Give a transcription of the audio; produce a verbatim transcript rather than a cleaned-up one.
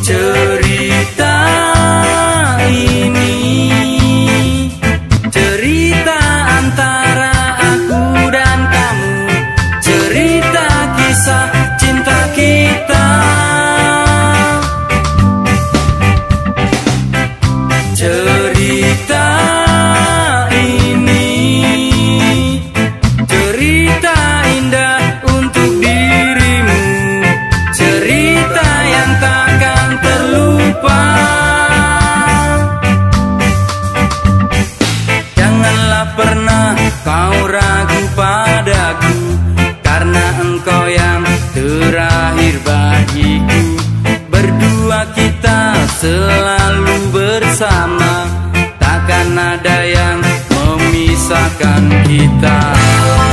Cerita ini cerita antara aku dan kamu, cerita kisah cinta kita. Cerita ini cerita indah untuk dirimu, cerita yang takkan terlupa. Janganlah pernah kau ragu padaku, karena engkau yang terakhir bagiku. Berdua kita selalu bersama, takkan ada yang memisahkan kita.